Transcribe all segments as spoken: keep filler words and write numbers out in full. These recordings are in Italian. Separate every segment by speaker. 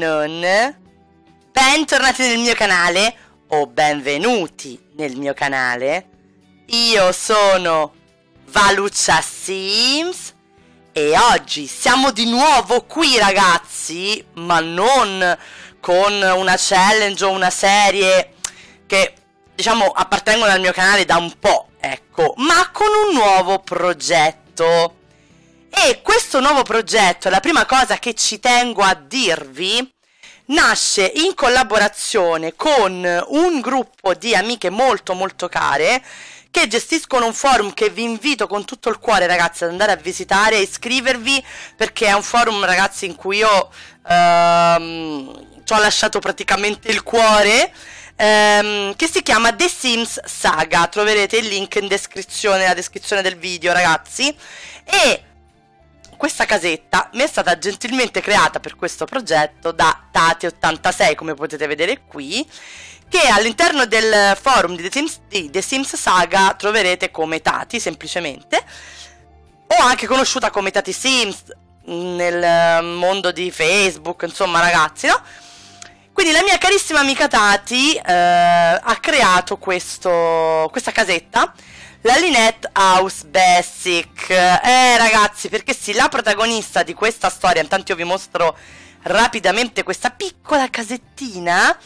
Speaker 1: non, bentornati nel mio canale o benvenuti nel mio canale. Io sono Valuccia Sims e oggi siamo di nuovo qui, ragazzi, ma non con una challenge o una serie che, diciamo, appartengono al mio canale da un po', ecco, ma con un nuovo progetto. E questo nuovo progetto, la prima cosa che ci tengo a dirvi, nasce in collaborazione con un gruppo di amiche molto molto care che gestiscono un forum che vi invito con tutto il cuore, ragazzi, ad andare a visitare e iscrivervi, perché è un forum, ragazzi, in cui io ehm, ci ho lasciato praticamente il cuore, ehm, che si chiama The Sims Saga. Troverete il link in descrizione, nella descrizione del video, ragazzi. E questa casetta mi è stata gentilmente creata per questo progetto da Tati ottantasei, come potete vedere qui, che all'interno del forum di The Sims, di The Sims Saga troverete come Tati, semplicemente, o anche conosciuta come Tati Sims nel mondo di Facebook, insomma, ragazzi, no? Quindi la mia carissima amica Tati eh, ha creato questo, questa casetta, la Lynette House Basic. Eh ragazzi, perché sì, la protagonista di questa storia, intanto io vi mostro rapidamente questa piccola casettina,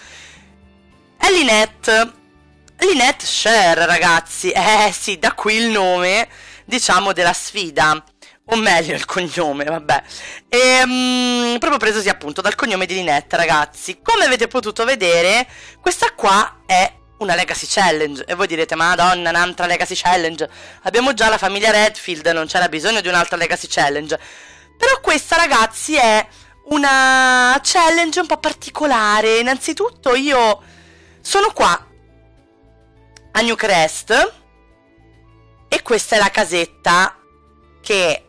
Speaker 1: è Lynette. Lynette Share, ragazzi. Eh sì, da qui il nome, diciamo, della sfida, o meglio il cognome, vabbè. E, um, proprio preso sì, appunto, dal cognome di Lynette, ragazzi. Come avete potuto vedere, questa qua è una Legacy Challenge. E voi direte, madonna, un'altra Legacy Challenge, abbiamo già la famiglia Redfield, non c'era bisogno di un'altra Legacy Challenge. Però questa, ragazzi, è una challenge un po' particolare. Innanzitutto io sono qua a Newcrest e questa è la casetta che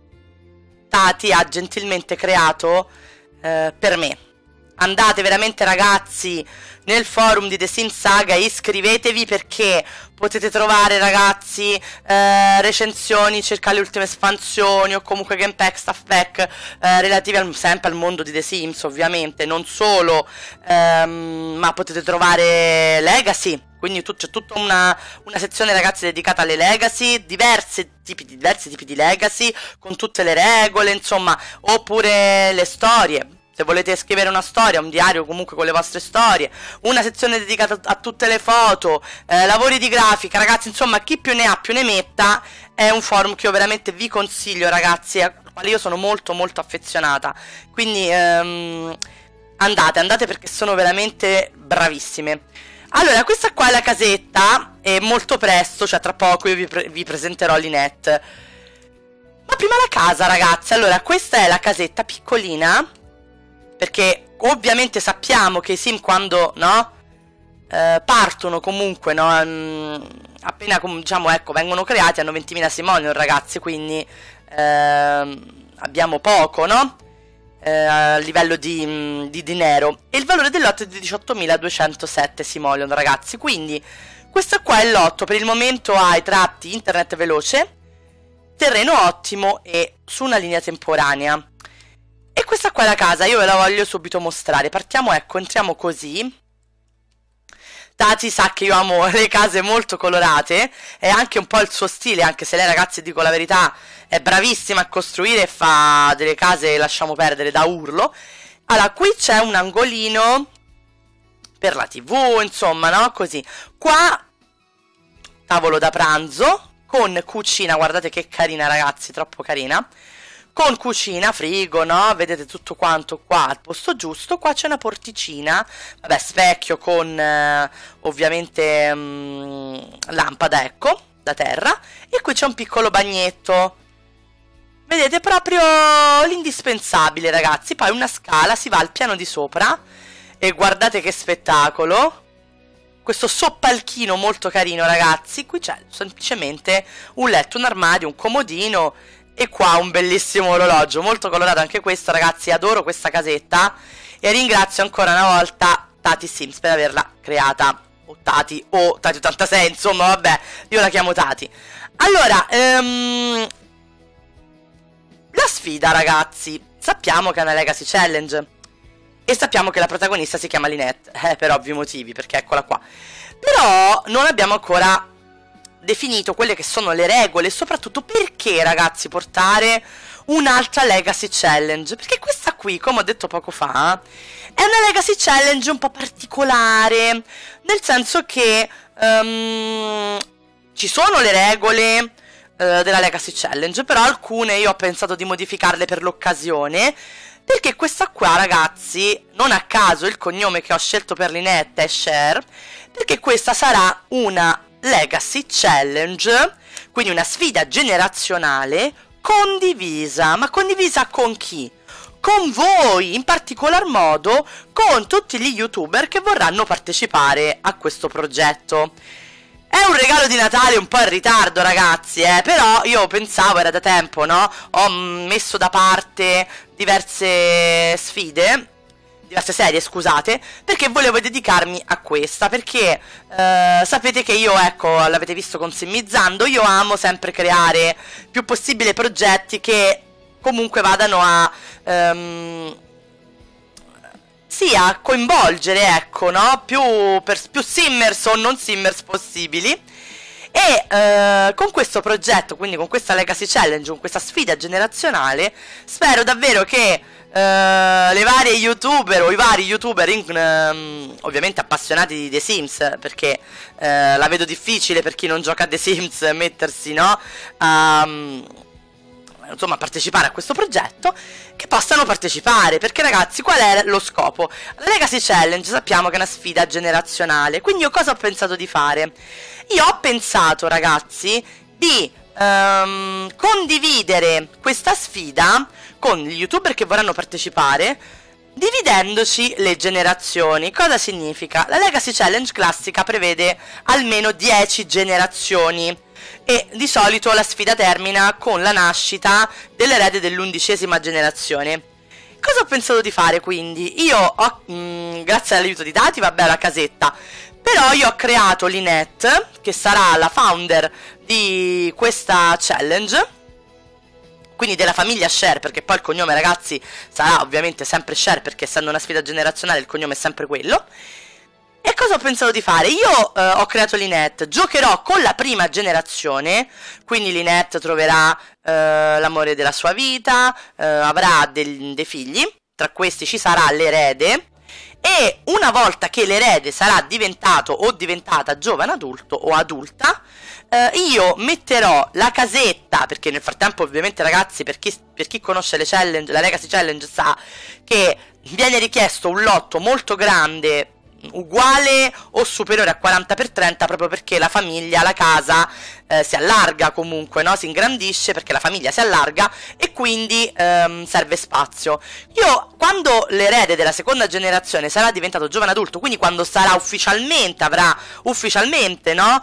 Speaker 1: Tati ha gentilmente creato eh, per me. Andate veramente, ragazzi, nel forum di The Sims Saga, iscrivetevi, perché potete trovare, ragazzi, eh, recensioni circa le ultime espansioni o comunque gamepack, stuff pack eh, relativi al, sempre al mondo di The Sims, ovviamente, non solo, ehm, ma potete trovare Legacy. Quindi c'è tutta una, una sezione, ragazzi, dedicata alle Legacy, diversi tipi, diversi tipi di Legacy, con tutte le regole, insomma, oppure le storie. Se volete scrivere una storia, un diario comunque con le vostre storie, una sezione dedicata a tutte le foto, eh, lavori di grafica, ragazzi, insomma, chi più ne ha più ne metta. È un forum che io veramente vi consiglio, ragazzi, al quale io sono molto molto affezionata. Quindi ehm, andate, andate, perché sono veramente bravissime. Allora, questa qua è la casetta e molto presto, cioè tra poco, io vi, pre vi presenterò Lynette. Ma prima la casa, ragazzi. Allora, questa è la casetta piccolina, perché ovviamente sappiamo che i sim, quando, no, eh, partono comunque, no, um, appena, diciamo, ecco, vengono creati, hanno ventimila simoleon, ragazzi, quindi eh, abbiamo poco, no, eh, a livello di, mh, di dinero, e il valore del lotto è di diciottomiladuecentosette simoleon, ragazzi. Quindi questo qua è il lotto. Per il momento ha i tratti internet veloce, terreno ottimo e su una linea temporanea. E questa qua è la casa, io ve la voglio subito mostrare. Partiamo, ecco, entriamo così. Tati sa che io amo le case molto colorate, è anche un po' il suo stile, anche se lei, ragazzi, dico la verità, è bravissima a costruire e fa delle case, lasciamo perdere, da urlo. Allora, qui c'è un angolino per la tivù, insomma, no? Così. Qua, tavolo da pranzo, con cucina, guardate che carina, ragazzi, troppo carina. Con cucina, frigo, no? Vedete tutto quanto qua al posto giusto. Qua c'è una porticina, vabbè, specchio con eh, ovviamente mh, lampada, ecco, da terra. E qui c'è un piccolo bagnetto. Vedete, proprio l'indispensabile, ragazzi. Poi una scala, si va al piano di sopra e guardate che spettacolo. Questo soppalchino molto carino, ragazzi. Qui c'è semplicemente un letto, un armadio, un comodino. E qua un bellissimo orologio, molto colorato anche questo, ragazzi. Adoro questa casetta e ringrazio ancora una volta Tati Sims per averla creata. O Tati, o Tati ottantasei, insomma, vabbè, io la chiamo Tati. Allora, ehm, la sfida, ragazzi, sappiamo che è una Legacy Challenge. e sappiamo che la protagonista si chiama Lynette, eh, per ovvi motivi, perché eccola qua. Però non abbiamo ancora definito quelle che sono le regole, e soprattutto perché, ragazzi, portare un'altra Legacy Challenge, perché questa qui, come ho detto poco fa, è una Legacy Challenge un po' particolare, nel senso che um, ci sono le regole uh, della Legacy Challenge, però alcune io ho pensato di modificarle per l'occasione, perché questa qua, ragazzi, non a caso il cognome che ho scelto per Lynette è Cher, perché questa sarà una Legacy Challenge, quindi una sfida generazionale condivisa. Ma condivisa con chi? Con voi, in particolar modo con tutti gli youtuber che vorranno partecipare a questo progetto. È un regalo di Natale un po' in ritardo, ragazzi, eh, però io pensavo, era da tempo, no? Ho messo da parte diverse sfide, diverse serie, scusate, perché volevo dedicarmi a questa, perché eh, sapete che io, ecco, l'avete visto con Simmizzando, io amo sempre creare più possibile progetti che comunque vadano a um, sì, a coinvolgere, ecco, no? Più, per, più simmers o non simmers possibili. E eh, con questo progetto, quindi con questa Legacy Challenge, con questa sfida generazionale, spero davvero che Uh, le varie youtuber o i vari youtuber in, um, ovviamente appassionati di The Sims, perché uh, la vedo difficile per chi non gioca a The Sims mettersi, no, um, insomma, partecipare a questo progetto, che possano partecipare, perché, ragazzi, qual è lo scopo? La Legacy Challenge sappiamo che è una sfida generazionale, quindi io cosa ho pensato di fare? Io ho pensato, ragazzi, di um, condividere questa sfida con gli youtuber che vorranno partecipare, dividendoci le generazioni. Cosa significa? La Legacy Challenge classica prevede almeno dieci generazioni e di solito la sfida termina con la nascita dell'erede dell'undicesima generazione. Cosa ho pensato di fare, quindi? Io ho, mh, grazie all'aiuto di dati, vabbè, la casetta, però io ho creato Lynette, che sarà la founder di questa challenge, quindi della famiglia Cher, perché poi il cognome, ragazzi, sarà ovviamente sempre Cher, perché essendo una sfida generazionale il cognome è sempre quello. E cosa ho pensato di fare? Io eh, ho creato Lynette, giocherò con la prima generazione, quindi Lynette troverà eh, l'amore della sua vita, eh, avrà del, dei figli, tra questi ci sarà l'erede, e una volta che l'erede sarà diventato o diventata giovane adulto o adulta, eh, io metterò la casetta, perché nel frattempo ovviamente, ragazzi, per chi, per chi conosce le challenge, la Legacy Challenge sa che viene richiesto un lotto molto grande, uguale o superiore a quaranta per trenta, proprio perché la famiglia, la casa eh, si allarga comunque, no? Si ingrandisce perché la famiglia si allarga e quindi ehm, serve spazio. Io, quando l'erede della seconda generazione sarà diventato giovane adulto, quindi quando sarà ufficialmente, avrà ufficialmente, no?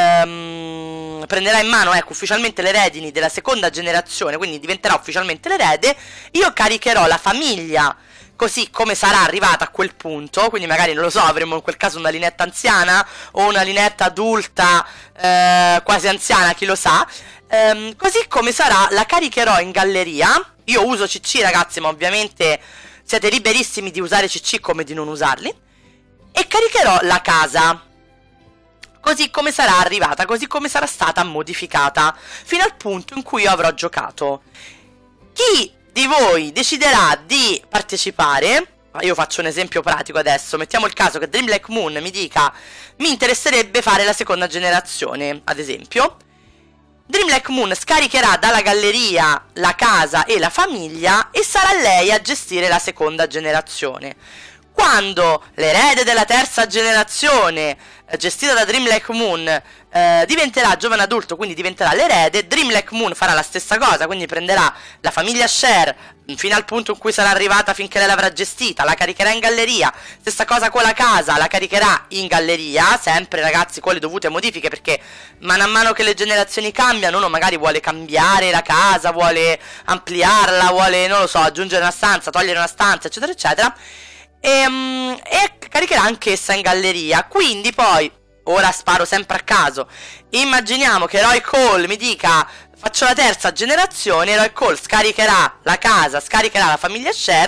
Speaker 1: Ehm, prenderà in mano, ecco, ufficialmente le redini della seconda generazione, quindi diventerà ufficialmente l'erede, io caricherò la famiglia così come sarà arrivata a quel punto, quindi magari, non lo so, avremo in quel caso una Lynette anziana o una Lynette adulta, eh, quasi anziana, chi lo sa, ehm, così come sarà la caricherò in galleria. Io uso C C, ragazzi, ma ovviamente siete liberissimi di usare C C come di non usarli, e caricherò la casa così come sarà arrivata, così come sarà stata modificata, fino al punto in cui io avrò giocato. Chi di voi deciderà di partecipare, io faccio un esempio pratico adesso, mettiamo il caso che Dream Black Moon mi dica mi interesserebbe fare la seconda generazione, ad esempio, Dream Black Moon scaricherà dalla galleria la casa e la famiglia e sarà lei a gestire la seconda generazione. Quando l'erede della terza generazione, eh, gestita da Dream Black Moon, eh, diventerà giovane adulto, quindi diventerà l'erede, Dream Black Moon farà la stessa cosa, quindi prenderà la famiglia Cher fino al punto in cui sarà arrivata, finché lei l'avrà gestita, la caricherà in galleria. Stessa cosa con la casa, la caricherà in galleria, sempre, ragazzi, con le dovute modifiche, perché mano a mano che le generazioni cambiano, uno magari vuole cambiare la casa, vuole ampliarla, vuole, non lo so, aggiungere una stanza, togliere una stanza, eccetera eccetera. E, um, e caricherà anch'essa in galleria. Quindi poi, ora sparo sempre a caso, immaginiamo che Roy Cole mi dica faccio la terza generazione, Roy Cole scaricherà la casa, scaricherà la famiglia Cher,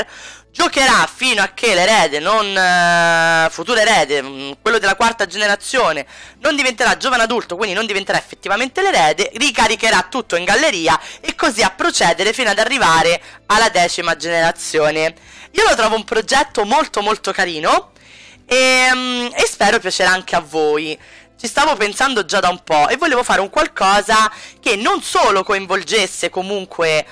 Speaker 1: giocherà fino a che l'erede non uh, futuro erede, mh, quello della quarta generazione, non diventerà giovane adulto, quindi non diventerà effettivamente l'erede, ricaricherà tutto in galleria e così a procedere fino ad arrivare alla decima generazione. Io lo trovo un progetto molto molto carino e, um, e spero piacerà anche a voi. Ci stavo pensando già da un po' e volevo fare un qualcosa che non solo coinvolgesse comunque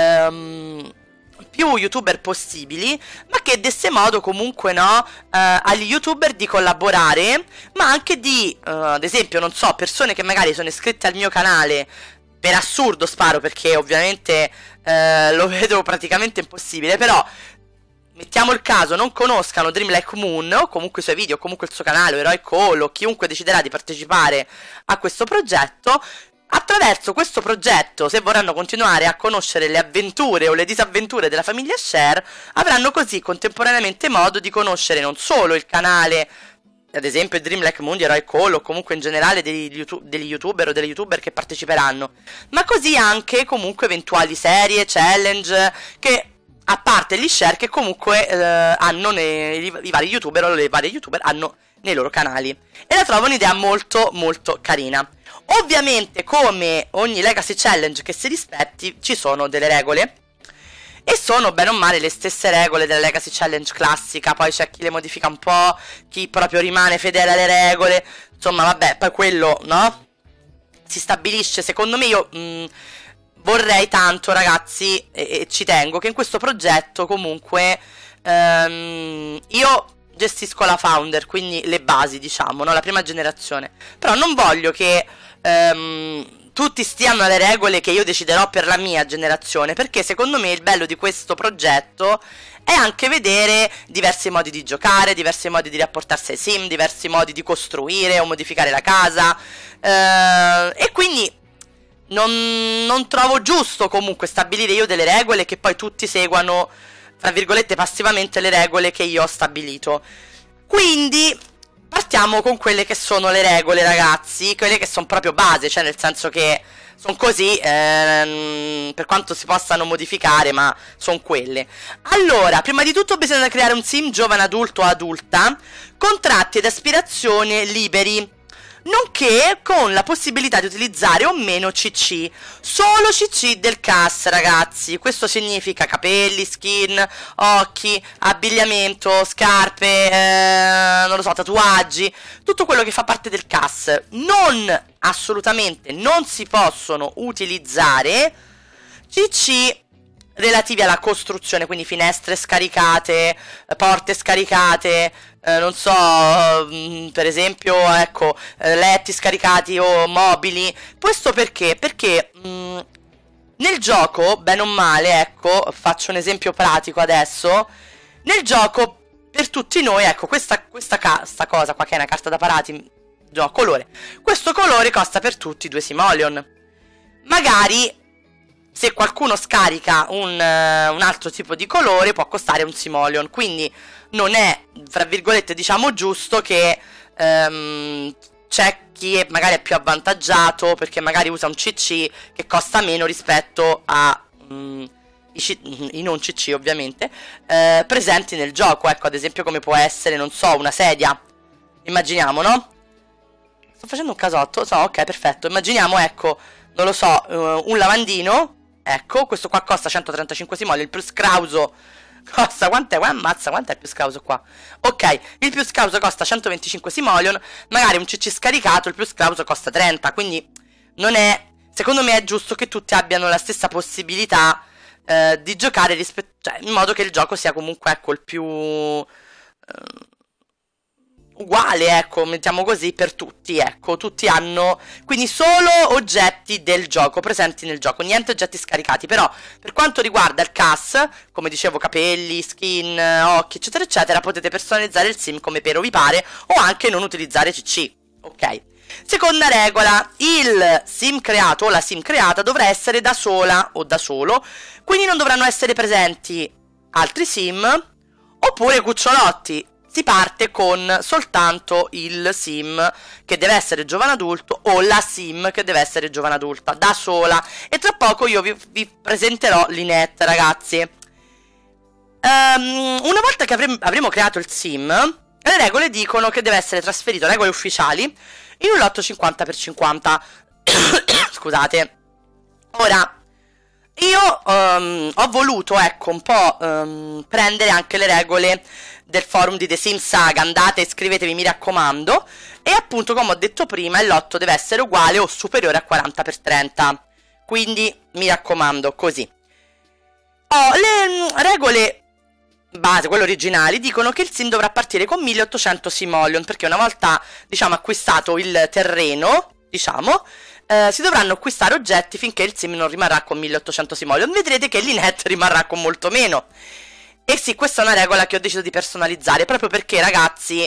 Speaker 1: um, più youtuber possibili, ma che desse modo comunque, no, eh, agli youtuber di collaborare, ma anche di, eh, ad esempio, non so, persone che magari sono iscritte al mio canale, per assurdo sparo, perché ovviamente eh, lo vedo praticamente impossibile, però mettiamo il caso non conoscano Dream Like Moon, o comunque i suoi video, o comunque il suo canale, o Heroic Call, o chiunque deciderà di partecipare a questo progetto. Attraverso questo progetto, se vorranno continuare a conoscere le avventure o le disavventure della famiglia Share, avranno così contemporaneamente modo di conoscere non solo il canale, ad esempio Dream Like Moon di Heroic Call, o comunque in generale degli, YouTube, degli youtuber o delle youtuber che parteciperanno, ma così anche comunque eventuali serie, challenge, che a parte gli share che comunque eh, hanno nei, i vari youtuber o le varie youtuber hanno nei loro canali. E la trovo un'idea molto molto carina. Ovviamente, come ogni Legacy Challenge che si rispetti, ci sono delle regole, e sono bene o male le stesse regole della Legacy Challenge classica. Poi c'è chi le modifica un po', chi proprio rimane fedele alle regole. Insomma, vabbè, poi quello, no? Si stabilisce, secondo me. Io mh, vorrei tanto, ragazzi, e, e ci tengo, che in questo progetto comunque ehm, io gestisco la founder, quindi le basi, diciamo, no? La prima generazione. Però non voglio che ehm, tutti stiano alle regole che io deciderò per la mia generazione, perché secondo me il bello di questo progetto è anche vedere diversi modi di giocare, diversi modi di rapportarsi ai sim, diversi modi di costruire o modificare la casa, eh, e quindi non, non trovo giusto comunque stabilire io delle regole che poi tutti seguano, tra virgolette, passivamente le regole che io ho stabilito. Quindi partiamo con quelle che sono le regole, ragazzi, quelle che sono proprio base, cioè nel senso che sono così, ehm, per quanto si possano modificare, ma sono quelle. Allora, prima di tutto bisogna creare un sim giovane adulto o adulta, con tratti ed aspirazioni liberi, nonché con la possibilità di utilizzare o meno C C, solo C C del cast, ragazzi. Questo significa capelli, skin, occhi, abbigliamento, scarpe, eh, non lo so, tatuaggi, tutto quello che fa parte del cast. Non, assolutamente, non si possono utilizzare C C relativi alla costruzione, quindi finestre scaricate, porte scaricate, eh, non so, mh, per esempio, ecco, eh, letti scaricati o mobili. Questo perché? Perché mh, nel gioco, bene o male, ecco, faccio un esempio pratico adesso, nel gioco per tutti noi, ecco, questa, questa, questa cosa qua che è una carta da parati, no, colore, questo colore costa per tutti due simoleon. Magari se qualcuno scarica un, uh, un altro tipo di colore può costare un simoleon, quindi non è, fra virgolette, diciamo, giusto che um, c'è chi è, magari è più avvantaggiato perché magari usa un C C che costa meno rispetto a um, i, C i non C C, ovviamente, uh, presenti nel gioco. Ecco, ad esempio, come può essere, non so, una sedia. Immaginiamo, no? Sto facendo un casotto, so, ok, perfetto. Immaginiamo, ecco, non lo so, uh, un lavandino. Ecco, questo qua costa centotrentacinque simoleon, il più scrauso costa, quant'è? Ammazza, quant'è il più scrauso qua? Ok, il più scrauso costa centoventicinque simoleon, magari un C C scaricato, il più scrauso costa trenta, quindi non è, secondo me è giusto che tutti abbiano la stessa possibilità eh, di giocare, cioè, in modo che il gioco sia comunque, ecco, il più eh, uguale, ecco, mettiamo così, per tutti, ecco, tutti hanno quindi solo oggetti del gioco presenti nel gioco, niente oggetti scaricati. Però per quanto riguarda il cast, come dicevo, capelli, skin, occhi, eccetera eccetera, potete personalizzare il sim come però vi pare, o anche non utilizzare C C, ok? Seconda regola, il sim creato o la sim creata dovrà essere da sola o da solo, quindi non dovranno essere presenti altri sim oppure cucciolotti. Si parte con soltanto il sim che deve essere giovane adulto o la sim che deve essere giovane adulta, da sola. E tra poco io vi, vi presenterò Linette, ragazzi. Um, una volta che avremo, avremo creato il sim, le regole dicono che deve essere trasferito, regole ufficiali, in un lotto cinquanta per cinquanta. Scusate. Ora, io um, ho voluto, ecco, un po' um, prendere anche le regole del forum di The Sims Saga. Andate e iscrivetevi, mi raccomando. E appunto, come ho detto prima, il lotto deve essere uguale o superiore a quaranta per trenta. Quindi, mi raccomando, così. Oh, le regole base, quelle originali, dicono che il sim dovrà partire con milleottocento simoleon, perché una volta, diciamo, acquistato il terreno, diciamo, eh, si dovranno acquistare oggetti finché il sim non rimarrà con milleottocento simoleon. Vedrete che Lynette rimarrà con molto meno. E sì, questa è una regola che ho deciso di personalizzare, proprio perché, ragazzi,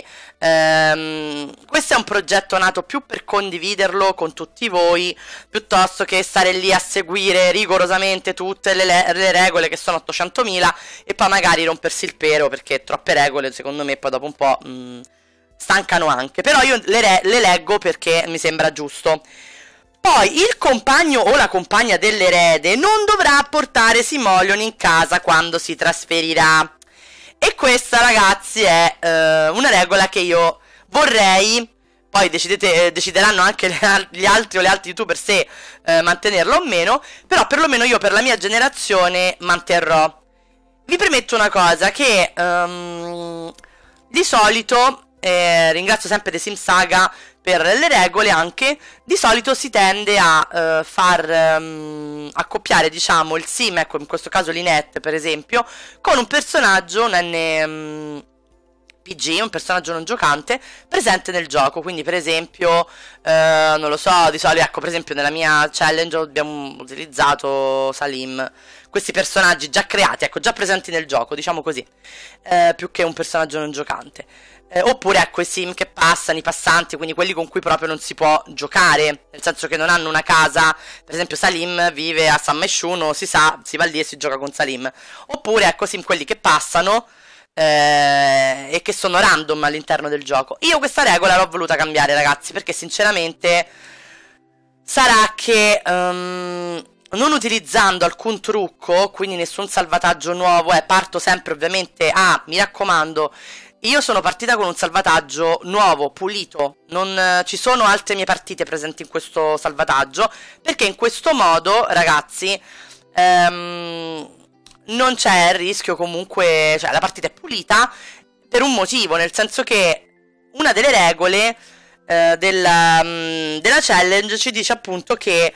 Speaker 1: ehm, questo è un progetto nato più per condividerlo con tutti voi, piuttosto che stare lì a seguire rigorosamente tutte le, le regole, che sono ottocentomila, e poi magari rompersi il pero, perché troppe regole, secondo me, poi dopo un po' mh, stancano anche. Però io le, le leggo perché mi sembra giusto. Poi il compagno o la compagna dell'erede non dovrà portare simoleon in casa quando si trasferirà. E questa, ragazzi, è eh, una regola che io vorrei, poi decidete, decideranno anche le, gli altri o le altre youtuber se eh, mantenerla o meno, però perlomeno io per la mia generazione manterrò. Vi premetto una cosa, che um, di solito, eh, ringrazio sempre The Sims Saga per le regole anche, di solito si tende a uh, far um, accoppiare, diciamo, il sim, ecco, in questo caso Lynette per esempio, con un personaggio, un N P G, un personaggio non giocante, presente nel gioco. Quindi per esempio, uh, non lo so, di solito, ecco, per esempio nella mia challenge abbiamo utilizzato Salim, questi personaggi già creati, ecco, già presenti nel gioco, diciamo così, uh, più che un personaggio non giocante. Eh, oppure ecco i sim che passano, i passanti, quindi quelli con cui proprio non si può giocare, nel senso che non hanno una casa. Per esempio Salim vive a San Mesciuno, si sa, si va lì e si gioca con Salim. Oppure ecco sim quelli che passano eh, e che sono random all'interno del gioco. Io questa regola l'ho voluta cambiare, ragazzi, perché sinceramente sarà che um, non utilizzando alcun trucco, quindi nessun salvataggio nuovo, eh, parto sempre ovviamente a, mi raccomando, io sono partita con un salvataggio nuovo, pulito, non eh, ci sono altre mie partite presenti in questo salvataggio, perché in questo modo, ragazzi, ehm, non c'è il rischio comunque, cioè la partita è pulita per un motivo, nel senso che una delle regole eh, della, mh, della challenge ci dice appunto che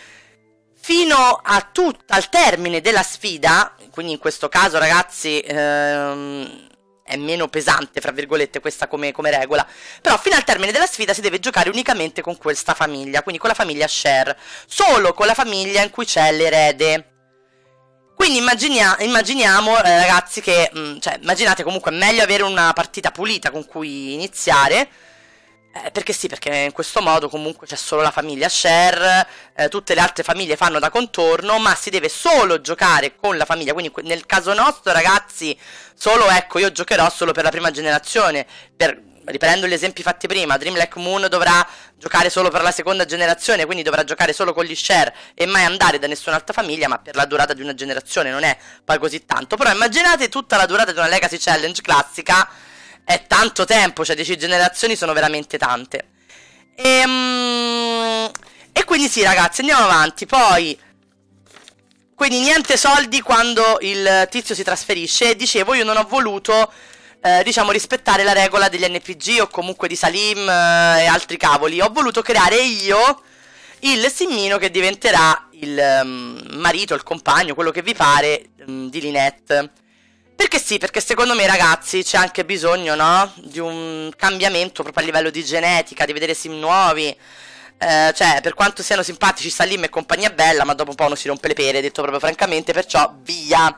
Speaker 1: fino a tut- al termine della sfida, quindi in questo caso, ragazzi, ehm, è meno pesante, fra virgolette, questa come, come regola, però fino al termine della sfida si deve giocare unicamente con questa famiglia, quindi con la famiglia Cher, solo con la famiglia in cui c'è l'erede. Quindi immaginia immaginiamo, eh, ragazzi, che, mh, cioè, immaginate comunque è meglio avere una partita pulita con cui iniziare, eh, perché sì, perché in questo modo comunque c'è solo la famiglia Cher, eh, tutte le altre famiglie fanno da contorno, ma si deve solo giocare con la famiglia. Quindi nel caso nostro, ragazzi, solo, ecco, io giocherò solo per la prima generazione. Per, riprendo gli esempi fatti prima, Dreamlike Moon dovrà giocare solo per la seconda generazione, quindi dovrà giocare solo con gli Cher e mai andare da nessun'altra famiglia, ma per la durata di una generazione, non è poi così tanto. Però immaginate tutta la durata di una Legacy Challenge classica, è tanto tempo, cioè dieci generazioni sono veramente tante. E, um, e quindi sì, ragazzi, andiamo avanti. Poi, quindi niente soldi quando il tizio si trasferisce. E dicevo, io non ho voluto, eh, diciamo, rispettare la regola degli N P G o comunque di Salim eh, e altri cavoli. Ho voluto creare io il simmino che diventerà il um, marito, il compagno, quello che vi pare, um, di Lynette. Perché sì, perché secondo me, ragazzi, c'è anche bisogno, no? Di un cambiamento proprio a livello di genetica, di vedere sim nuovi. Eh, cioè, per quanto siano simpatici Salim e compagnia bella, ma dopo un po' uno si rompe le pere, detto proprio francamente, perciò via.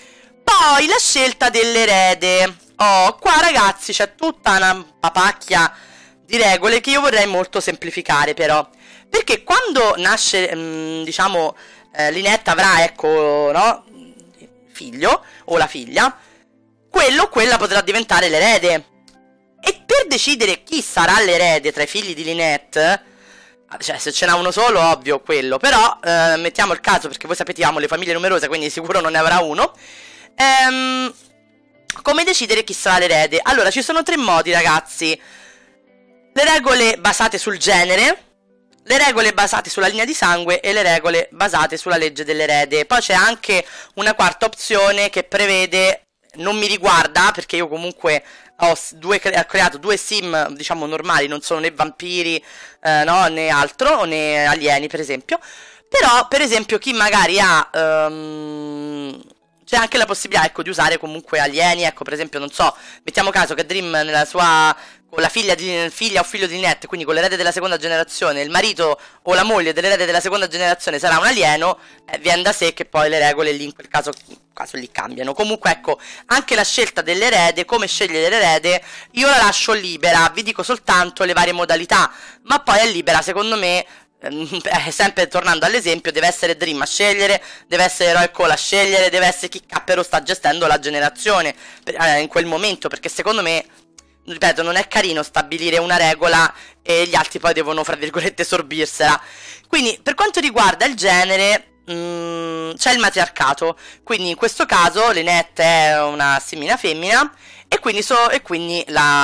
Speaker 1: Poi la scelta dell'erede. Oh, qua, ragazzi, c'è tutta una papacchia di regole che io vorrei molto semplificare, però. Perché quando nasce, mh, diciamo, eh, Lynette avrà, ecco, no? Figlio o la figlia, quello o quella potrà diventare l'erede. E per decidere chi sarà l'erede tra i figli di Lynette, cioè se ce n'ha uno solo, ovvio quello, però eh, mettiamo il caso, perché voi sapete, amo le famiglie numerose, quindi sicuro non ne avrà uno, ehm, come decidere chi sarà l'erede? Allora, ci sono tre modi, ragazzi. Le regole basate sul genere, le regole basate sulla linea di sangue e le regole basate sulla legge dell'erede. Poi c'è anche una quarta opzione che prevede, non mi riguarda perché io comunque ho, due, ho creato due sim, diciamo, normali, non sono né vampiri, eh, no, né altro, né alieni, per esempio. Però, per esempio, chi magari ha... Um, c'è anche la possibilità, ecco, di usare comunque alieni, ecco, per esempio, non so, mettiamo caso che Dream nella sua... con la figlia, di, figlia o figlio di Net, quindi con l'erede della seconda generazione, il marito o la moglie dell'erede della seconda generazione sarà un alieno, eh, viene da sé che poi le regole lì in quel caso, in caso lì cambiano. Comunque ecco, anche la scelta dell'erede, come scegliere l'erede, io la lascio libera, vi dico soltanto le varie modalità, ma poi è libera, secondo me, eh, sempre tornando all'esempio, deve essere Dream a scegliere, deve essere Roy Cole a scegliere, deve essere chi cappero sta gestendo la generazione eh, in quel momento, perché secondo me, ripeto, non è carino stabilire una regola e gli altri poi devono, fra virgolette, sorbirsela. Quindi, per quanto riguarda il genere, c'è il matriarcato. Quindi, in questo caso, Lynette è una simina femmina e quindi, so, e quindi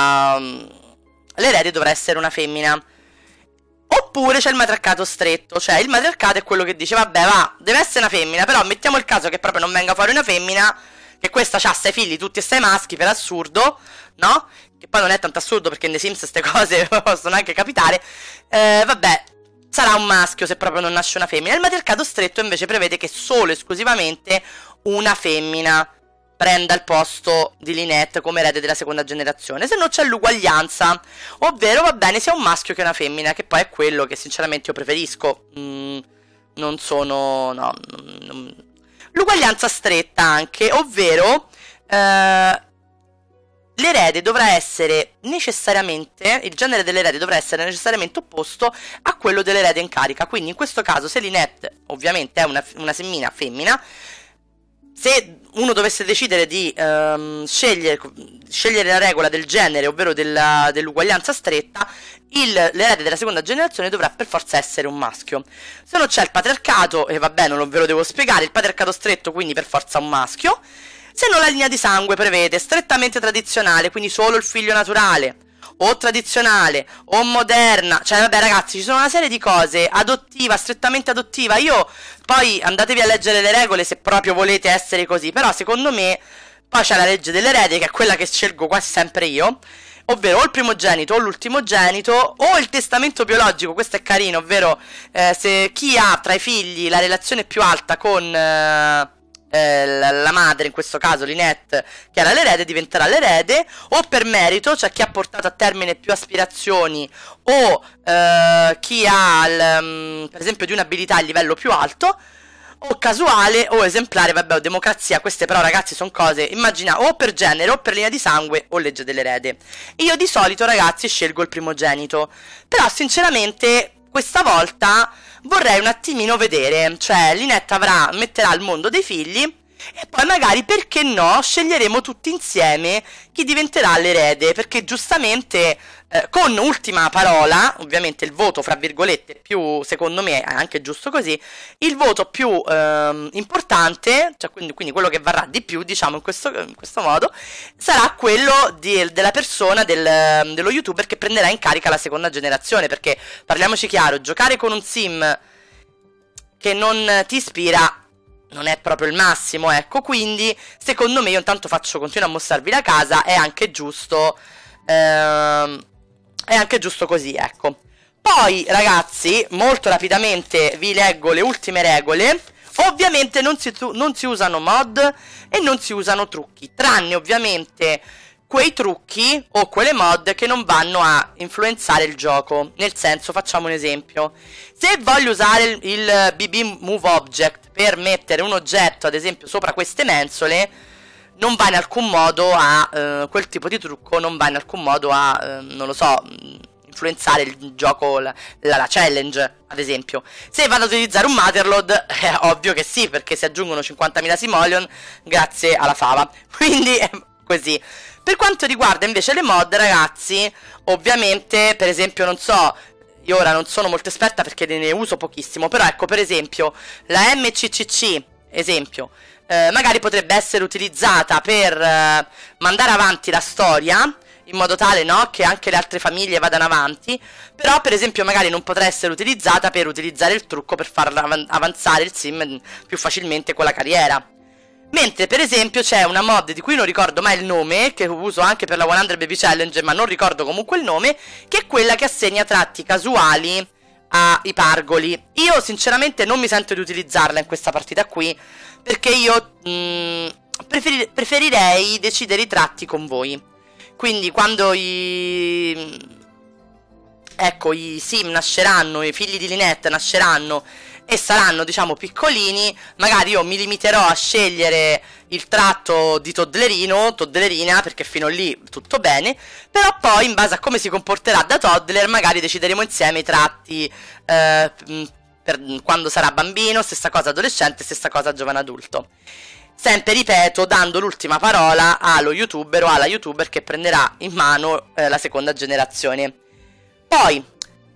Speaker 1: l'erede dovrà essere una femmina. Oppure c'è il matriarcato stretto, cioè il matriarcato è quello che dice, vabbè, va, deve essere una femmina, però mettiamo il caso che proprio non venga fuori una femmina, che questa ha sei figli, tutti e sei maschi, per assurdo, no? Che poi non è tanto assurdo perché nei Sims queste cose possono anche capitare. Eh, vabbè, sarà un maschio se proprio non nasce una femmina. Il matriarcato stretto invece prevede che solo e esclusivamente una femmina prenda il posto di Lynette come erede della seconda generazione, se no c'è l'uguaglianza, ovvero va bene sia un maschio che una femmina, che poi è quello che sinceramente io preferisco. Mm, non sono... no... L'uguaglianza stretta anche, ovvero... Eh, l'erede dovrà essere necessariamente, il genere dell'erede dovrà essere necessariamente opposto a quello dell'erede in carica. Quindi in questo caso, se Lynette ovviamente è una, una semmina femmina, se uno dovesse decidere di um, scegliere, scegliere la regola del genere, ovvero dell'uguaglianza stretta, l'erede della seconda generazione dovrà per forza essere un maschio. Se non c'è il patriarcato, e vabbè, non ve lo devo spiegare, il patriarcato stretto quindi per forza un maschio. Se non, la linea di sangue prevede strettamente tradizionale, quindi solo il figlio naturale, o tradizionale, o moderna. Cioè vabbè ragazzi, ci sono una serie di cose, adottiva, strettamente adottiva. Io, poi andatevi a leggere le regole se proprio volete essere così, però secondo me poi c'è la legge dell'erede, che è quella che scelgo quasi sempre io, ovvero o il primogenito o l'ultimogenito, o il testamento biologico. Questo è carino, ovvero eh, se chi ha tra i figli la relazione più alta con... Eh, la madre, in questo caso Lynette, che era l'erede, diventerà l'erede, o per merito, cioè chi ha portato a termine più aspirazioni, o eh, chi ha il, um, per esempio di un'abilità a livello più alto, o casuale o esemplare, vabbè, o democrazia. Queste però ragazzi sono cose, immagina, o per genere o per linea di sangue o legge dell'erede. Io di solito ragazzi scelgo il primogenito, però sinceramente questa volta vorrei un attimino vedere, cioè Lynette avrà, metterà al mondo dei figli e poi magari, perché no, sceglieremo tutti insieme chi diventerà l'erede, perché giustamente eh, con ultima parola, ovviamente il voto fra virgolette più, secondo me è anche giusto così, il voto più eh, importante, cioè quindi, quindi quello che varrà di più, diciamo in questo, in questo modo, sarà quello di, della persona, del, dello youtuber che prenderà in carica la seconda generazione, perché parliamoci chiaro, giocare con un sim che non ti ispira non è proprio il massimo, ecco. Quindi secondo me, io intanto faccio, continuo a mostrarvi la casa, è anche giusto ehm, è anche giusto così, ecco. Poi ragazzi, molto rapidamente vi leggo le ultime regole. Ovviamente non si, non si usano mod e non si usano trucchi, tranne ovviamente quei trucchi o quelle mod che non vanno a influenzare il gioco. Nel senso, facciamo un esempio: se voglio usare il, il B B Move Object per mettere un oggetto ad esempio sopra queste mensole, non va in alcun modo a eh, quel tipo di trucco non va in alcun modo a eh, non lo so, influenzare il gioco, la, la, la challenge ad esempio. Se vado ad utilizzare un Motherload, è ovvio che sì, perché si aggiungono cinquantamila simoleon grazie alla fava, quindi è così. Per quanto riguarda invece le mod ragazzi, ovviamente per esempio, non so, io ora non sono molto esperta perché ne uso pochissimo, però ecco, per esempio la M C C C, esempio, eh, magari potrebbe essere utilizzata per eh, mandare avanti la storia, in modo tale, no, che anche le altre famiglie vadano avanti. Però per esempio magari non potrà essere utilizzata per utilizzare il trucco per far av avanzare il sim più facilmente con la carriera. Mentre per esempio c'è una mod di cui non ricordo mai il nome, che uso anche per la cento Baby Challenge, ma non ricordo comunque il nome, che è quella che assegna tratti casuali ai pargoli. Io sinceramente non mi sento di utilizzarla in questa partita qui, perché io mh, preferire preferirei decidere i tratti con voi. Quindi quando i, ecco, i sim nasceranno, i figli di Lynette nasceranno e saranno, diciamo, piccolini, magari io mi limiterò a scegliere il tratto di toddlerino, toddlerina, perché fino lì tutto bene. Però poi, in base a come si comporterà da toddler, magari decideremo insieme i tratti eh, per quando sarà bambino, stessa cosa adolescente, stessa cosa giovane adulto. Sempre, ripeto, dando l'ultima parola allo youtuber o alla youtuber che prenderà in mano eh, la seconda generazione. Poi,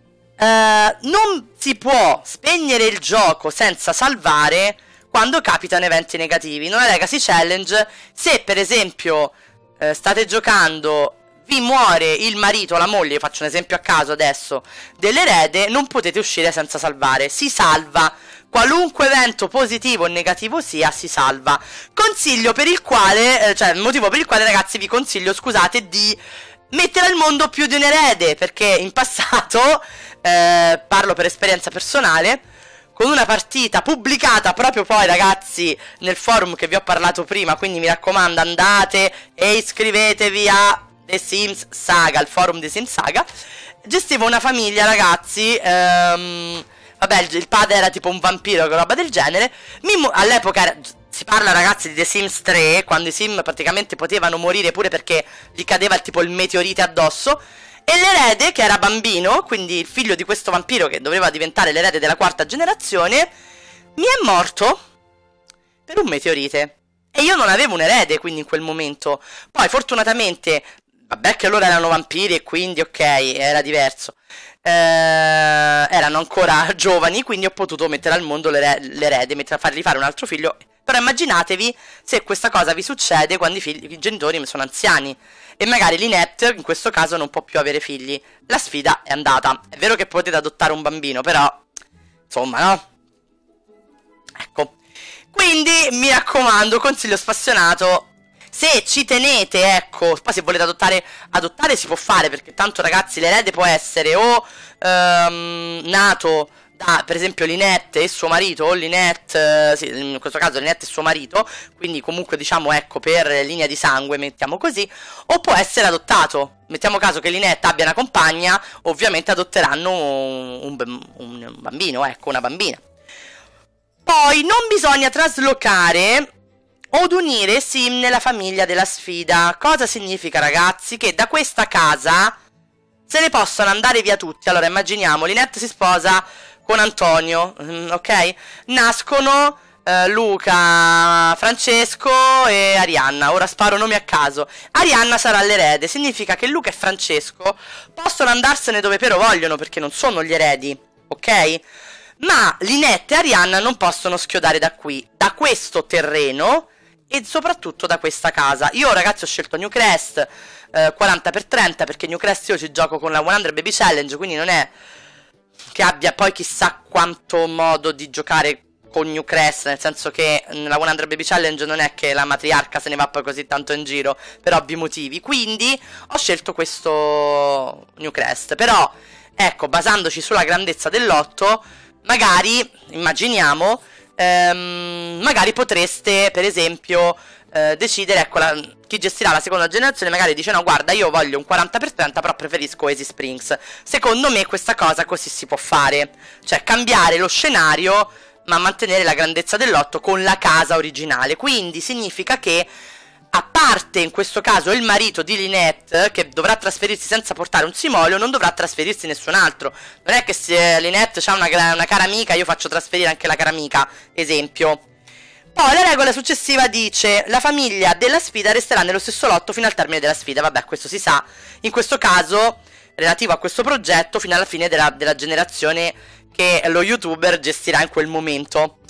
Speaker 1: eh, non si può spegnere il gioco senza salvare quando capitano eventi negativi. In una Legacy Challenge, se per esempio eh, state giocando, vi muore il marito o la moglie, io faccio un esempio a caso adesso, dell'erede, non potete uscire senza salvare, si salva. Qualunque evento positivo o negativo sia, si salva. Consiglio per il quale, eh, cioè motivo per il quale, ragazzi, vi consiglio, scusate, di mettere al mondo più di un erede, perché in passato, eh, parlo per esperienza personale, con una partita pubblicata proprio poi, ragazzi, nel forum che vi ho parlato prima, quindi mi raccomando andate e iscrivetevi a The Sims Saga, il forum di Sims Saga. Gestivo una famiglia, ragazzi, ehm... vabbè, il, il padre era tipo un vampiro o roba del genere. All'epoca era, si parla, ragazzi, di The Sims tre, quando i sim praticamente potevano morire pure perché gli cadeva tipo il meteorite addosso. E l'erede, che era bambino, quindi il figlio di questo vampiro che doveva diventare l'erede della quarta generazione, mi è morto per un meteorite. E io non avevo un erede, quindi in quel momento. Poi fortunatamente, vabbè, che loro erano vampiri e quindi ok, era diverso. Eh, erano ancora giovani, quindi ho potuto mettere al mondo l'erede, fargli fare un altro figlio. Però immaginatevi se questa cosa vi succede quando i, figli, i genitori sono anziani e magari Lynette in questo caso non può più avere figli. La sfida è andata. È vero che potete adottare un bambino, però insomma, no? Ecco. Quindi mi raccomando, consiglio spassionato, se ci tenete, ecco, poi se volete adottare, adottare si può fare, perché tanto, ragazzi, l'erede può essere o ehm, nato da, per esempio, Lynette e suo marito, o Lynette, eh, sì, in questo caso Lynette e suo marito, quindi comunque, diciamo, ecco, per linea di sangue, mettiamo così, o può essere adottato. Mettiamo caso che Lynette abbia una compagna, ovviamente adotteranno un, un, un bambino, ecco, una bambina. Poi non bisogna traslocare od unire sim nella famiglia della sfida. Cosa significa, ragazzi? Che da questa casa se ne possono andare via tutti. Allora immaginiamo, Lynette si sposa con Antonio, ok? Nascono eh, Luca, Francesco e Arianna. Ora sparo nomi a caso. Arianna sarà l'erede. Significa che Luca e Francesco possono andarsene dove però vogliono, perché non sono gli eredi, ok? Ma Lynette e Arianna non possono schiodare da qui, da questo terreno e soprattutto da questa casa. Io, ragazzi, ho scelto Newcrest eh, quaranta per trenta, perché Newcrest io ci gioco con la cento Baby Challenge, quindi non è che abbia poi chissà quanto modo di giocare con Newcrest, nel senso che nella cento Baby Challenge non è che la matriarca se ne va poi così tanto in giro per ovvi motivi, quindi ho scelto questo Newcrest. Però, ecco, basandoci sulla grandezza del lotto, magari, immaginiamo, ehm, magari potreste, per esempio, eh, decidere, ecco, la, chi gestirà la seconda generazione magari dice no, guarda, io voglio un quaranta per trenta, però preferisco Oasis Springs. Secondo me questa cosa così si può fare, cioè cambiare lo scenario ma mantenere la grandezza del lotto con la casa originale. Quindi significa che, a parte in questo caso il marito di Lynette, che dovrà trasferirsi senza portare un simolio, non dovrà trasferirsi nessun altro. Non è che se Lynette ha una, una cara amica, io faccio trasferire anche la cara amica, esempio. Poi la regola successiva dice: la famiglia della sfida resterà nello stesso lotto fino al termine della sfida. Vabbè, questo si sa. In questo caso, relativo a questo progetto, fino alla fine della, della generazione che lo youtuber gestirà in quel momento.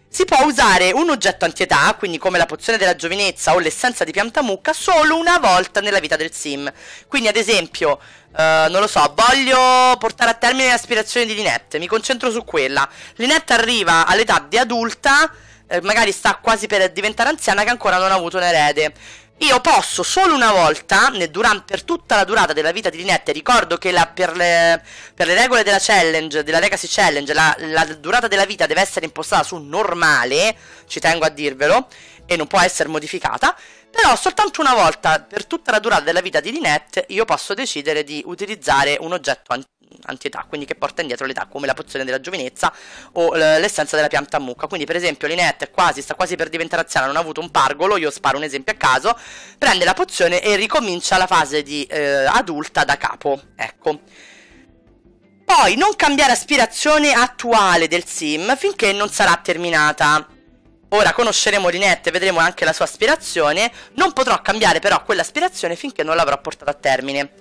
Speaker 1: Si può usare un oggetto antietà, quindi come la pozione della giovinezza o l'essenza di piantamucca, solo una volta nella vita del sim. Quindi ad esempio, eh, non lo so, voglio portare a termine l'aspirazione di Lynette, mi concentro su quella. Lynette arriva all'età di adulta, eh, magari sta quasi per diventare anziana, che ancora non ha avuto un erede. Io posso solo una volta, nel durante, per tutta la durata della vita di Lynette, ricordo che la, per, le, per le regole della challenge, della Legacy Challenge, la, la durata della vita deve essere impostata su normale, ci tengo a dirvelo, e non può essere modificata, però soltanto una volta per tutta la durata della vita di Lynette io posso decidere di utilizzare un oggetto an antietà, quindi che porta indietro l'età, come la pozione della giovinezza o l'essenza della pianta a mucca. Quindi per esempio Lynette è quasi, sta quasi per diventare anziana, non ha avuto un pargolo, io sparo un esempio a caso, prende la pozione e ricomincia la fase di eh, adulta da capo, ecco. Poi non cambiare aspirazione attuale del sim finché non sarà terminata. Ora conosceremo Lynette e vedremo anche la sua aspirazione, non potrò cambiare però quell'aspirazione finché non l'avrò portata a termine.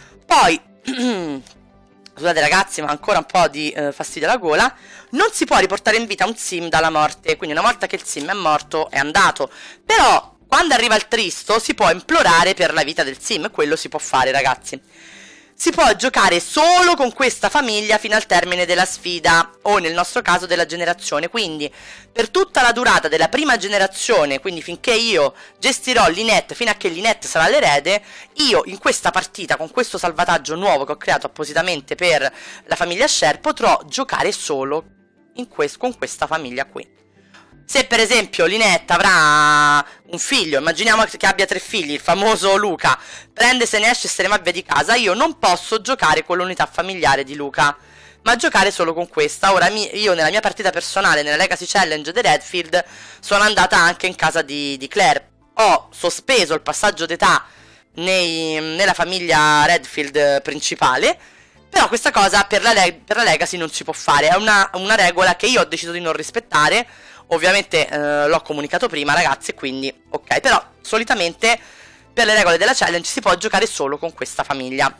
Speaker 1: Poi scusate ragazzi, ma ancora un po' di eh, fastidio alla gola. Non si può riportare in vita un sim dalla morte, quindi una volta che il sim è morto è andato. Però quando arriva il tristo si può implorare per la vita del sim, quello si può fare ragazzi. Si può giocare solo con questa famiglia fino al termine della sfida, o nel nostro caso della generazione. Quindi per tutta la durata della prima generazione, quindi finché io gestirò Lynette, fino a che Lynette sarà l'erede, io in questa partita, con questo salvataggio nuovo che ho creato appositamente per la famiglia Share, potrò giocare solo in quest con questa famiglia qui. Se per esempio Lynette avrà un figlio, immaginiamo che abbia tre figli, il famoso Luca, prende, se ne esce e se ne va via di casa, io non posso giocare con l'unità familiare di Luca, ma giocare solo con questa. Ora io nella mia partita personale, nella Legacy Challenge di Redfield, sono andata anche in casa di, di Claire. Ho sospeso il passaggio d'età nella famiglia Redfield principale, però questa cosa per la, per la Legacy non si può fare, è una, una regola che io ho deciso di non rispettare. Ovviamente eh, l'ho comunicato prima ragazzi, quindi ok, però solitamente per le regole della challenge si può giocare solo con questa famiglia.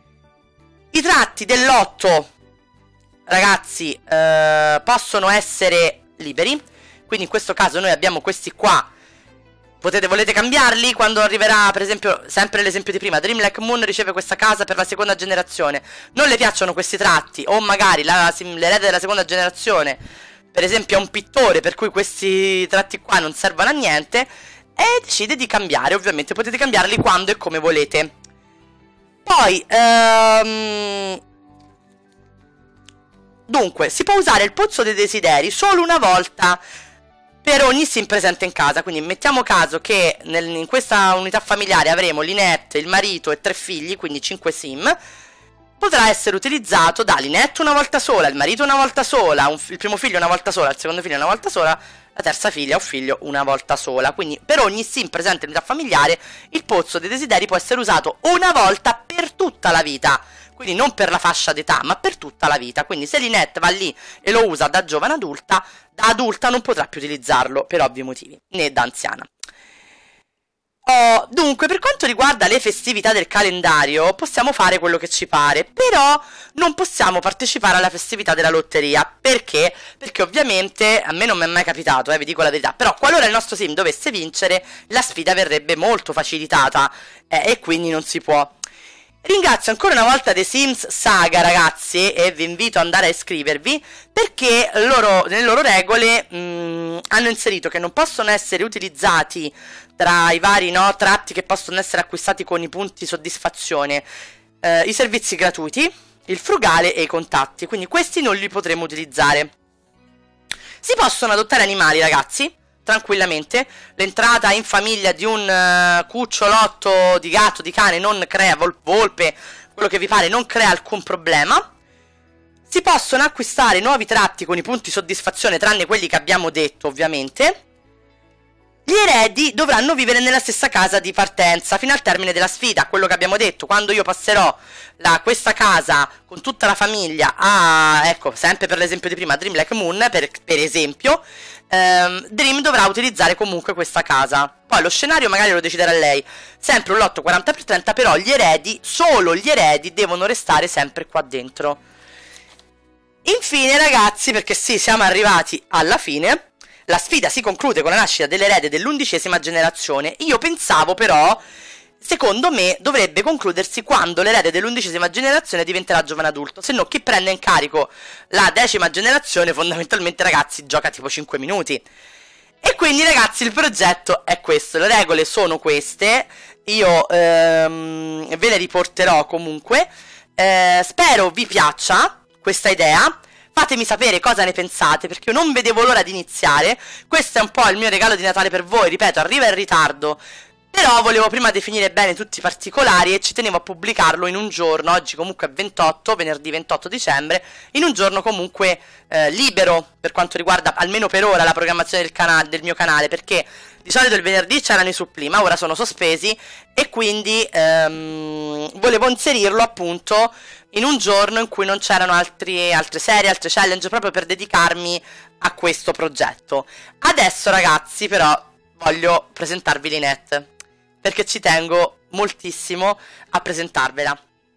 Speaker 1: I tratti del lotto ragazzi eh, possono essere liberi, quindi in questo caso noi abbiamo questi qua. Potete, volete cambiarli quando arriverà, per esempio, sempre l'esempio di prima, Dreamlike Moon riceve questa casa per la seconda generazione, non le piacciono questi tratti, o magari l'erede della seconda generazione per esempio è un pittore, per cui questi tratti qua non servono a niente, e decide di cambiare. Ovviamente potete cambiarli quando e come volete. Poi ehm... dunque si può usare il pozzo dei desideri solo una volta per ogni sim presente in casa. Quindi mettiamo caso che nel, in questa unità familiare avremo Lynette, il marito e tre figli, quindi cinque sim. Potrà essere utilizzato da Lynette una volta sola, il marito una volta sola, un, il primo figlio una volta sola, il secondo figlio una volta sola, la terza figlia o figlio una volta sola. Quindi per ogni sim presente in unità familiare il pozzo dei desideri può essere usato una volta per tutta la vita. Quindi non per la fascia d'età, ma per tutta la vita. Quindi se Lynette va lì e lo usa da giovane adulta, da adulta non potrà più utilizzarlo per ovvi motivi, né da anziana. Oh, dunque, per quanto riguarda le festività del calendario, possiamo fare quello che ci pare, però non possiamo partecipare alla festività della lotteria. Perché? Perché ovviamente, a me non mi è mai capitato, eh, vi dico la verità, però qualora il nostro sim dovesse vincere, la sfida verrebbe molto facilitata, eh, e quindi non si può. Ringrazio ancora una volta The Sims Saga ragazzi, e vi invito ad andare a iscrivervi, perché loro, nelle loro regole mh, hanno inserito che non possono essere utilizzati tra i vari no, tratti che possono essere acquistati con i punti soddisfazione, eh, i servizi gratuiti, il frugale e i contatti. Quindi questi non li potremo utilizzare. Si possono adottare animali ragazzi, tranquillamente. L'entrata in famiglia di un uh, cucciolotto di gatto, di cane, non crea, vol volpe, quello che vi pare, non crea alcun problema. Si possono acquistare nuovi tratti con i punti soddisfazione, tranne quelli che abbiamo detto ovviamente. Gli eredi dovranno vivere nella stessa casa di partenza fino al termine della sfida, quello che abbiamo detto. Quando io passerò la, questa casa con tutta la famiglia a, ecco, sempre per l'esempio di prima, Dreamlike Moon, per, per esempio, ehm, Dream dovrà utilizzare comunque questa casa. Poi lo scenario magari lo deciderà lei, sempre un lotto quaranta per trenta, però gli eredi, solo gli eredi, devono restare sempre qua dentro. Infine ragazzi, perché sì, siamo arrivati alla fine, la sfida si conclude con la nascita dell'erede dell'undicesima generazione. Io pensavo però, secondo me, dovrebbe concludersi quando l'erede dell'undicesima generazione diventerà giovane adulto, se no chi prende in carico la decima generazione fondamentalmente, ragazzi, gioca tipo cinque minuti. E quindi, ragazzi, il progetto è questo, le regole sono queste, io ehm, ve le riporterò comunque, eh, spero vi piaccia questa idea. Fatemi sapere cosa ne pensate, perché io non vedevo l'ora di iniziare. Questo è un po' il mio regalo di Natale per voi, ripeto, arriva in ritardo, però volevo prima definire bene tutti i particolari e ci tenevo a pubblicarlo in un giorno, oggi comunque è ventotto, venerdì ventotto dicembre, in un giorno comunque eh, libero per quanto riguarda, almeno per ora, la programmazione del, canale, del mio canale, perché di solito il venerdì c'erano i suppli, ma ora sono sospesi e quindi ehm, volevo inserirlo appunto in un giorno in cui non c'erano altre serie, altre challenge, proprio per dedicarmi a questo progetto. Adesso, ragazzi, però voglio presentarvi Lynette, perché ci tengo moltissimo a presentarvela.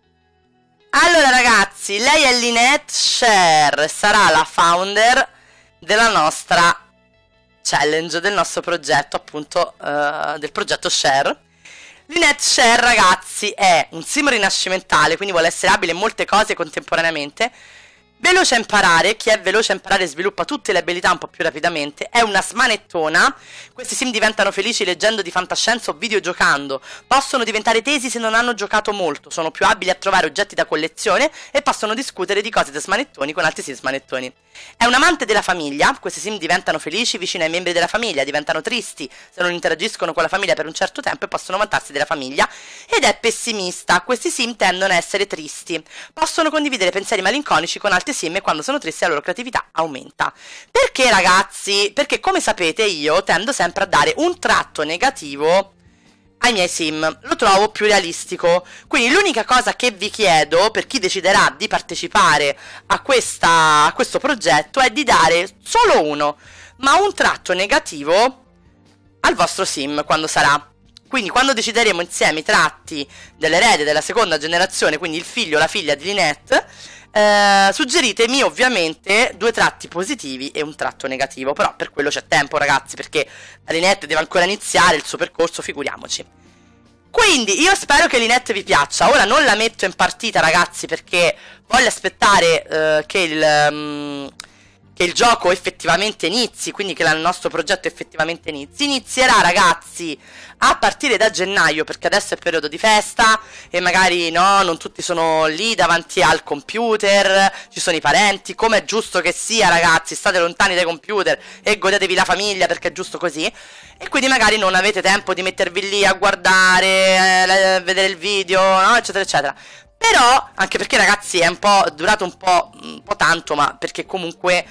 Speaker 1: Allora, ragazzi, lei è Lynette Share, sarà la founder della nostra challenge, del nostro progetto, appunto, uh, del progetto Share. Lynette Share, ragazzi, è un sim rinascimentale, quindi vuole essere abile in molte cose contemporaneamente, veloce a imparare. Chi è veloce a imparare sviluppa tutte le abilità un po' più rapidamente. È una smanettona. Questi sim diventano felici leggendo di fantascienza o videogiocando. Possono diventare tesi se non hanno giocato molto. Sono più abili a trovare oggetti da collezione e possono discutere di cose da smanettoni con altri sim smanettoni. È un amante della famiglia. Questi sim diventano felici vicino ai membri della famiglia, diventano tristi se non interagiscono con la famiglia per un certo tempo e possono vantarsi della famiglia. Ed è pessimista. Questi sim tendono a essere tristi. Possono condividere pensieri malinconici con altri sim e quando sono tristi la loro creatività aumenta. Perché, ragazzi? Perché, come sapete, io tendo sempre a dare un tratto negativo ai miei sim, lo trovo più realistico. Quindi l'unica cosa che vi chiedo, per chi deciderà di partecipare a, questa, a questo progetto, è di dare solo uno, ma un tratto negativo al vostro sim quando sarà. Quindi quando decideremo insieme i tratti dell'erede della seconda generazione, quindi il figlio o la figlia di Lynette, eh, suggeritemi ovviamente due tratti positivi e un tratto negativo. Però per quello c'è tempo, ragazzi, perché la Lynette deve ancora iniziare il suo percorso, figuriamoci. Quindi io spero che Lynette vi piaccia. Ora non la metto in partita, ragazzi, perché voglio aspettare eh, che il... Um, che il gioco effettivamente inizi, quindi che il nostro progetto effettivamente inizi. Inizierà, ragazzi, a partire da gennaio, perché adesso è periodo di festa e magari no, non tutti sono lì davanti al computer, ci sono i parenti, come è giusto che sia, ragazzi, state lontani dai computer e godetevi la famiglia, perché è giusto così. E quindi magari non avete tempo di mettervi lì a guardare, eh, vedere il video, no, eccetera eccetera. Però, anche perché, ragazzi, è un po' durato un po', un po' tanto, ma perché comunque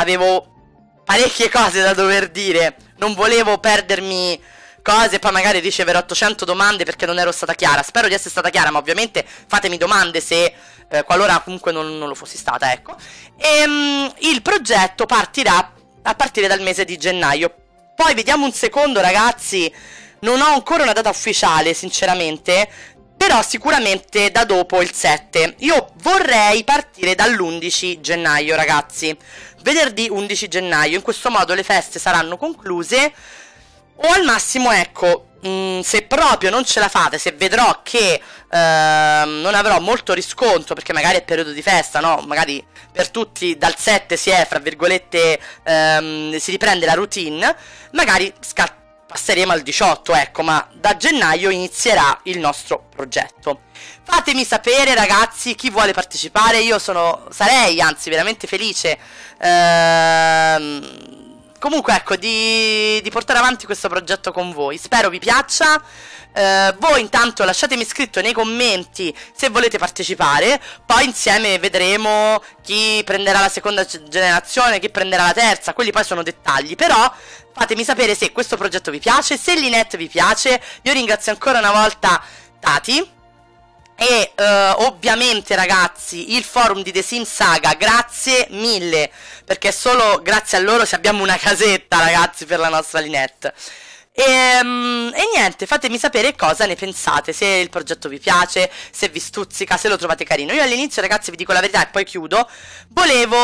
Speaker 1: avevo parecchie cose da dover dire. Non volevo perdermi cose e poi magari ricevere ottocento domande perché non ero stata chiara. Spero di essere stata chiara, ma ovviamente fatemi domande se eh, qualora comunque non, non lo fossi stata, ecco. E um, il progetto partirà a partire dal mese di gennaio. Poi vediamo un secondo, ragazzi. Non ho ancora una data ufficiale, sinceramente, però sicuramente da dopo il sette. Io vorrei partire dall'undici gennaio, ragazzi. Venerdì undici gennaio. In questo modo le feste saranno concluse. O al massimo, ecco, mh, se proprio non ce la fate, se vedrò che eh, non avrò molto riscontro, perché magari è periodo di festa, no? Magari per tutti dal sette si è, fra virgolette, ehm, si riprende la routine, magari scatta. Passeremo al diciotto, ecco, ma da gennaio inizierà il nostro progetto. Fatemi sapere, ragazzi, chi vuole partecipare. Io sono, sarei, anzi, veramente felice ehm, comunque, ecco, di, di portare avanti questo progetto con voi. Spero vi piaccia. eh, Voi intanto lasciatemi scritto nei commenti se volete partecipare. Poi insieme vedremo chi prenderà la seconda generazione, chi prenderà la terza. Quelli poi sono dettagli, però fatemi sapere se questo progetto vi piace, se Lynette vi piace. Io ringrazio ancora una volta Tati e uh, ovviamente, ragazzi, il forum di The Sims Saga, grazie mille, perché solo grazie a loro se abbiamo una casetta, ragazzi, per la nostra Lynette. E, um, e niente, fatemi sapere cosa ne pensate, se il progetto vi piace, se vi stuzzica, se lo trovate carino. Io all'inizio, ragazzi, vi dico la verità e poi chiudo, volevo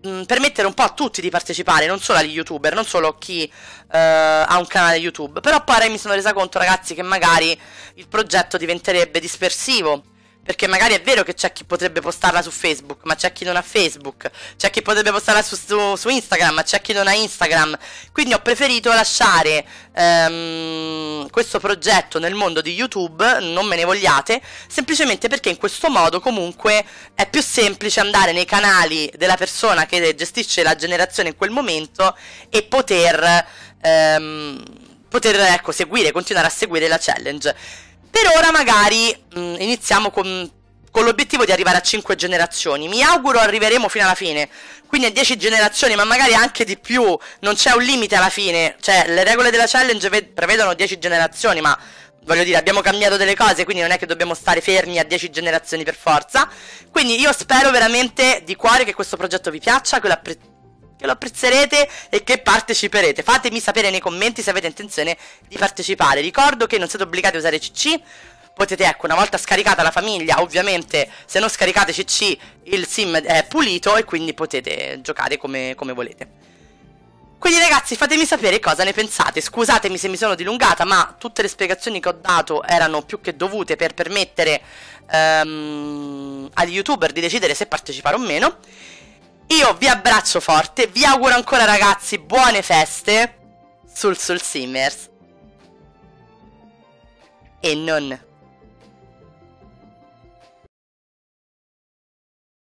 Speaker 1: mh, permettere un po' a tutti di partecipare, non solo agli youtuber, non solo a chi uh, ha un canale YouTube. Però poi mi sono resa conto, ragazzi, che magari il progetto diventerebbe dispersivo, perché magari è vero che c'è chi potrebbe postarla su Facebook, ma c'è chi non ha Facebook, c'è chi potrebbe postarla su, su, su Instagram, ma c'è chi non ha Instagram. Quindi ho preferito lasciare ehm, questo progetto nel mondo di YouTube, non me ne vogliate, semplicemente perché in questo modo comunque è più semplice andare nei canali della persona che gestisce la generazione in quel momento e poter, ehm, poter ecco, seguire, continuare a seguire la challenge. Per ora magari mh, iniziamo con, con l'obiettivo di arrivare a cinque generazioni. Mi auguro arriveremo fino alla fine, quindi a dieci generazioni, ma magari anche di più. Non c'è un limite alla fine. Cioè, le regole della challenge prevedono dieci generazioni, ma voglio dire, abbiamo cambiato delle cose, quindi non è che dobbiamo stare fermi a dieci generazioni per forza. Quindi io spero veramente di cuore che questo progetto vi piaccia, che lo apprezzate, che lo apprezzerete e che parteciperete. Fatemi sapere nei commenti se avete intenzione di partecipare. Ricordo che non siete obbligati a usare C C. Potete, ecco, una volta scaricata la famiglia, ovviamente se non scaricate C C il sim è pulito e quindi potete giocare come, come volete. Quindi ragazzi, fatemi sapere cosa ne pensate. Scusatemi se mi sono dilungata, ma tutte le spiegazioni che ho dato erano più che dovute per permettere um, agli youtuber di decidere se partecipare o meno. Io vi abbraccio forte, vi auguro ancora ragazzi buone feste sul Soul Simmers e non